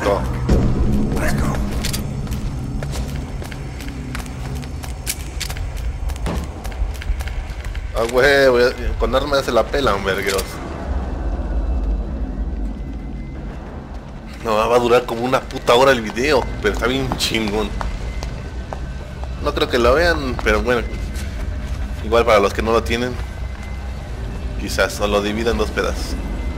go. Let's go. Ah, güey, con armas se la pelan, vergueros. No, va a durar como una puta hora el video, pero está bien chingón. No creo que lo vean, pero bueno. Igual para los que no lo tienen, quizás solo dividan en dos pedazos.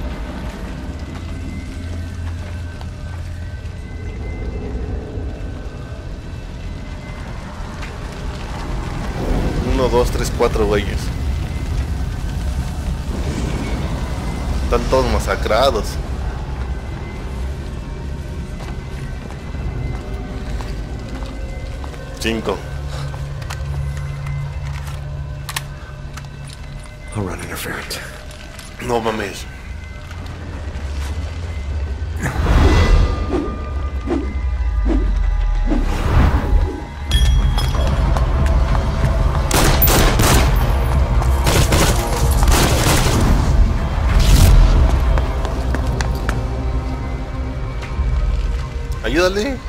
Uno, dos, tres, cuatro güeyes. Están todos masacrados. Cinco. I'll run interference. No mames. Ayúdale.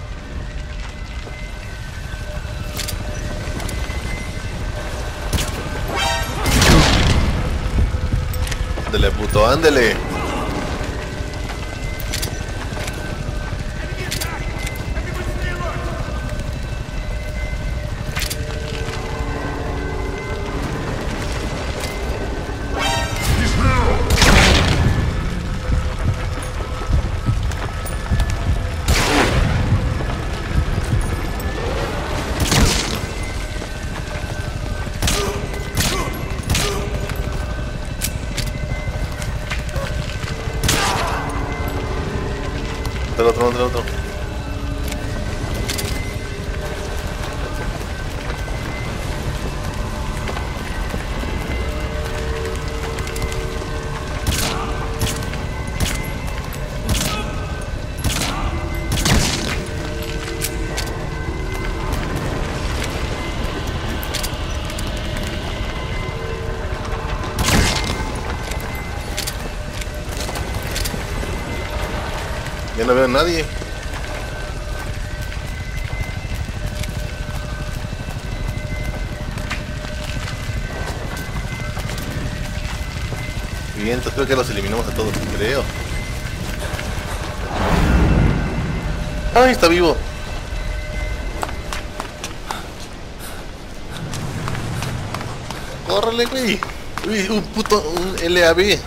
Ándele, puto, ándele. Otro. Ya no veo a nadie. Bien, entonces creo que los eliminamos a todos, creo. ¡Ay, está vivo! ¡Córrele, güey! Uy, un puto, un LAB.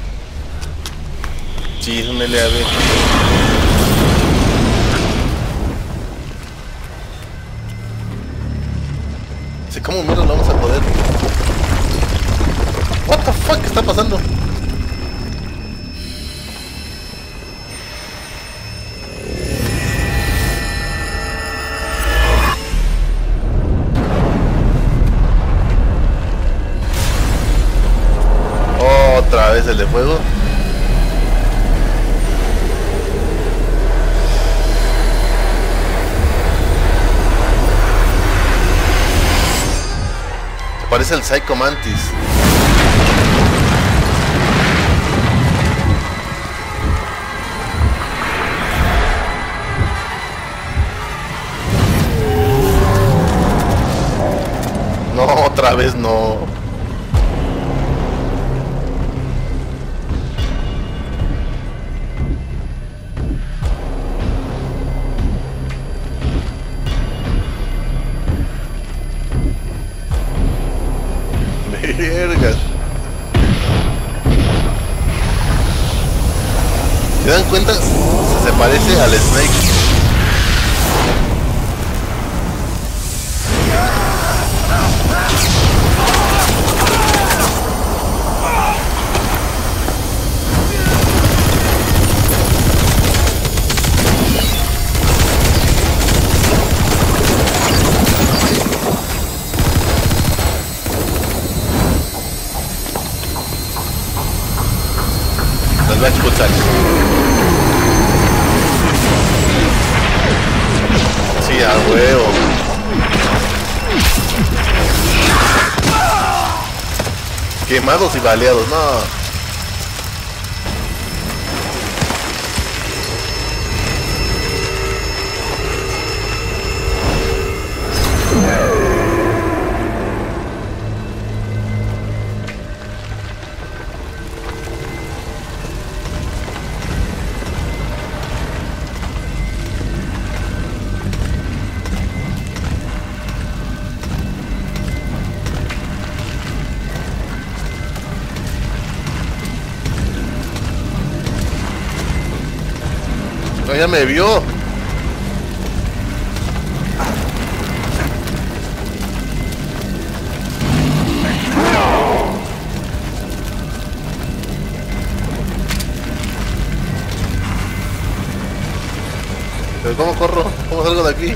Sí, es un LAB. Sé cómo mierda lo vamos a poder. What the fuck, ¿qué está pasando? Otra vez el de fuego. Se parece al Psycho Mantis. No, otra vez no. Vergas. ¿Se dan cuenta? Se parece al Snake. Las va a expulsar. Sí, a huevo. Quemados y baleados, no. No, ya me vio. Pero ¿cómo corro? ¿Cómo salgo de aquí?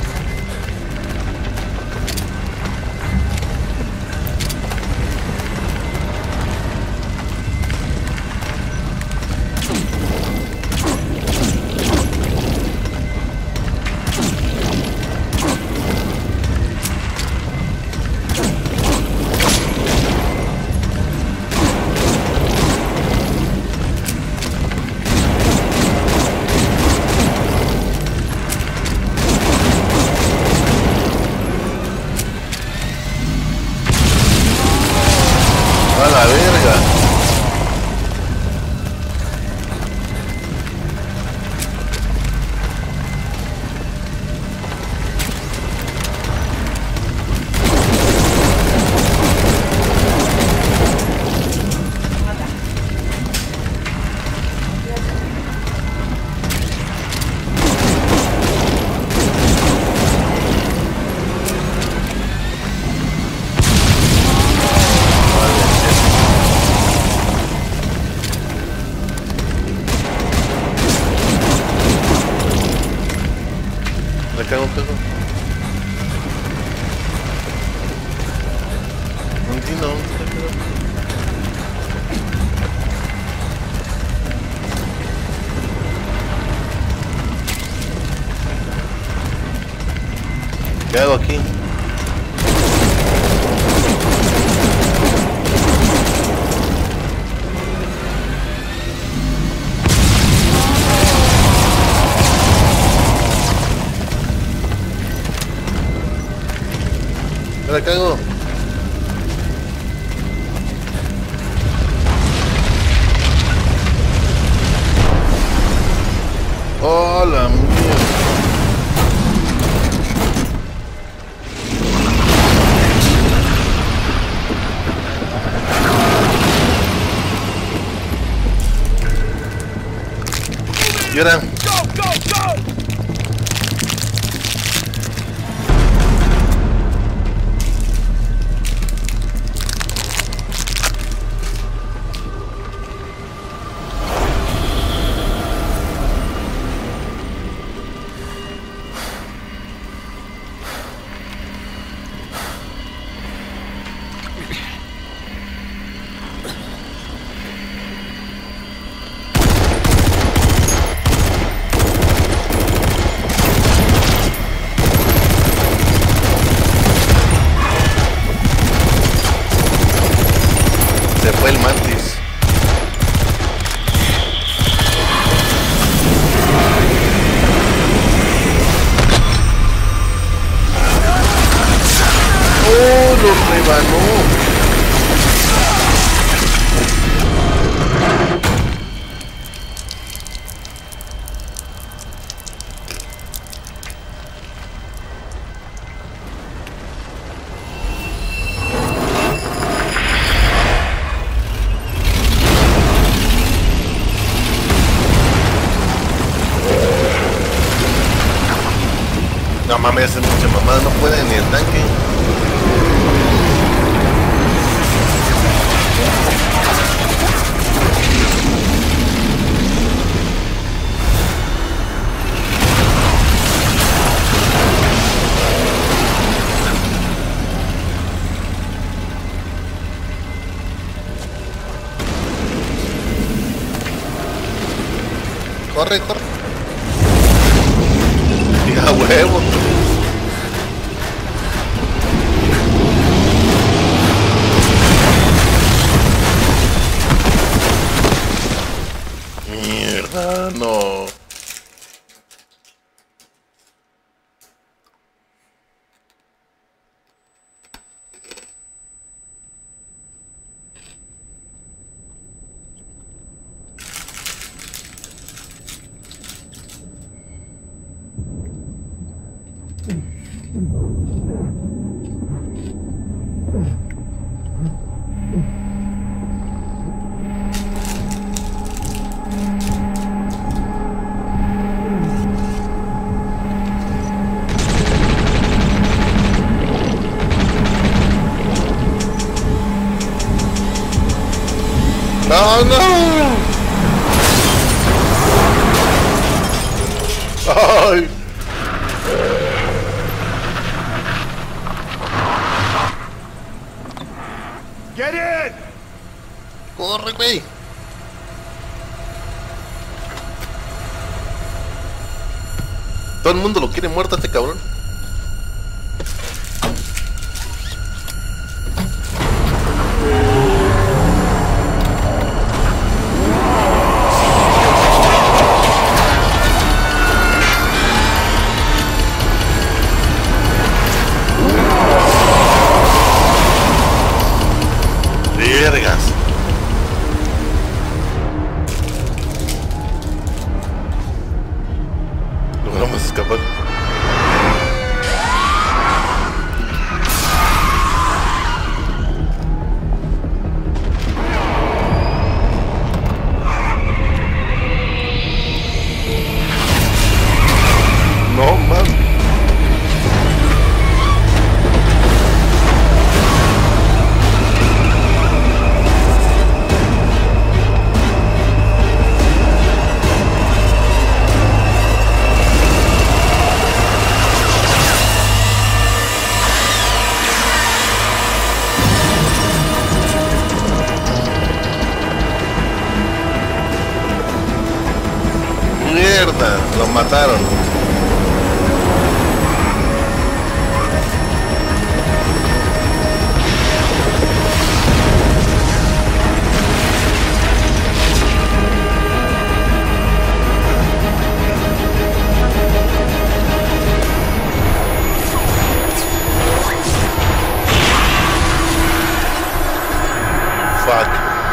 A la verga. Me cago un pedo. No entiendo. ¿Qué hago aquí? ¿Me la cago? ¡Oh, la mierda! ¿Y ahora? Se fue el mantis. ¡Oh, lo rebanó! No mames, es mucha mamada, no puede ni el tanque. Corre, corre. Y a huevo. Mierda, no. ¡Oh, no! ¡Ay! Get in! ¡Corre, güey! Todo el mundo lo quiere muerto a este cabrón. Vergas. Logramos escapar. No más. Mierda, lo mataron. Fuck.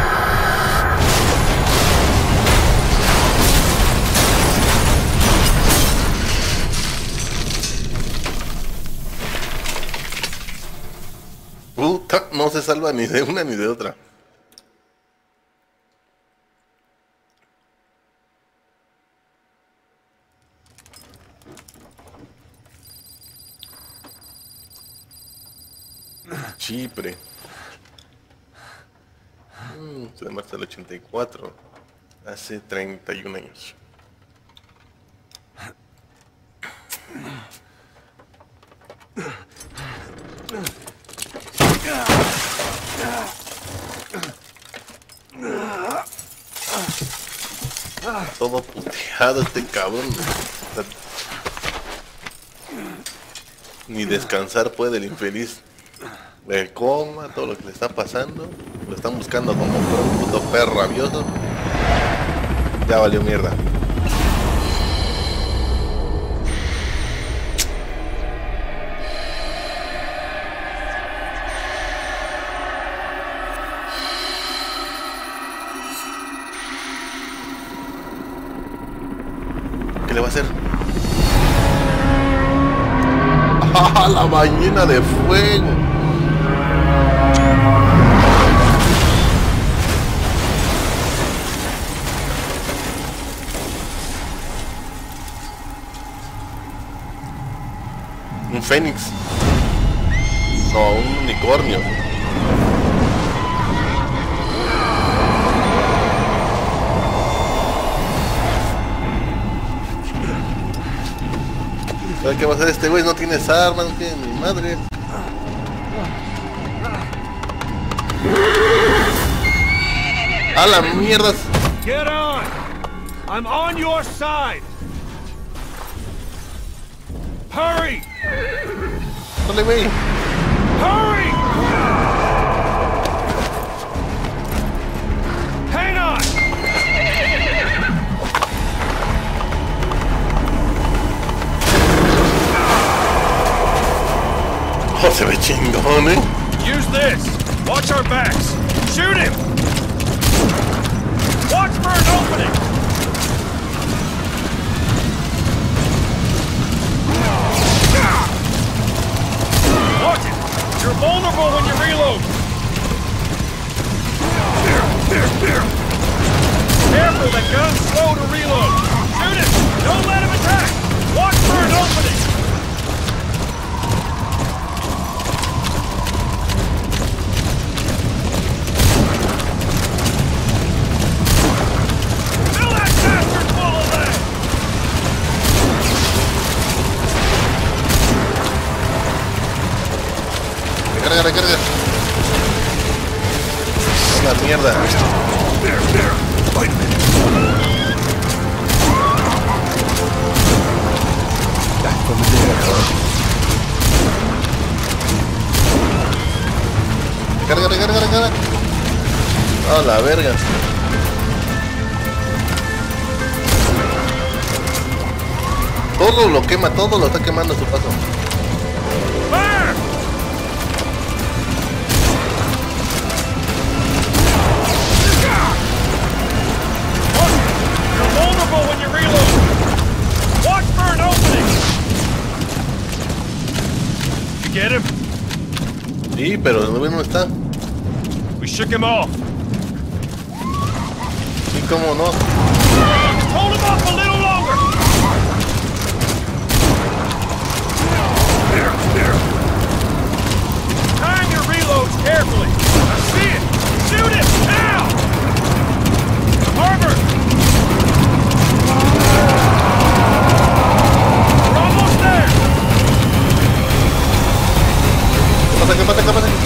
Puta, no se salva ni de una ni de otra. Chipre. Se marcha el 84. Hace 31 años. Todo puteado este cabrón. O sea, ni descansar puede el infeliz. El coma, todo lo que le está pasando. Lo están buscando como un puto perro rabioso. Ya valió mierda. ¿Qué le va a hacer? ¡Ah, la ballena de fuego! Un fénix. No, un unicornio. ¿Sabes qué va a hacer este güey? No tienes armas, no tiene ni madre. ¡A la mierda! Get on! I'm on your side! Hurry! ¡Dale, güey! Hurry! Hang on! ¡Oh, se ve chingón, eh! Use this! Watch our backs! Shoot him! Watch for an opening! Watch it! You're vulnerable when you reload! Careful, that gun's slow to reload! Shoot it! Don't let him attack! Watch for an opening! recarga, recarga. La mierda. Wait a minute. Back from the dead, huh? Recarga, recarga, recarga. A la verga. Todo lo quema, todo lo está quemando a su paso. Fire! You're vulnerable when you reload. Watch for an opening. You get him? Sí, pero no está. We shook him off. Sí, cómo no. Hold him off a little longer. Time your reloads carefully. I see it. Shoot it now. Harbor. We're almost there. ¿Qué pasa? ¿Qué pasa? ¿Qué pasa?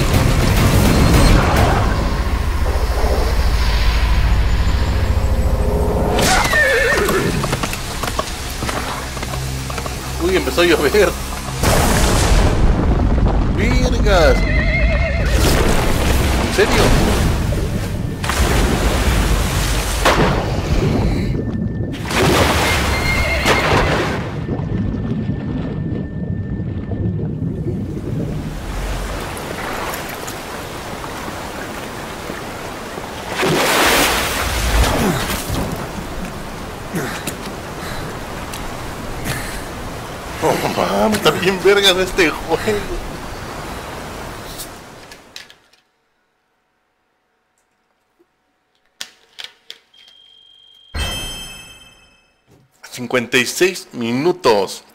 Uy, empezó a llover. ¡Virgas! ¿En serio? Oh, mames, está bien vergas este juego. ...56 minutos...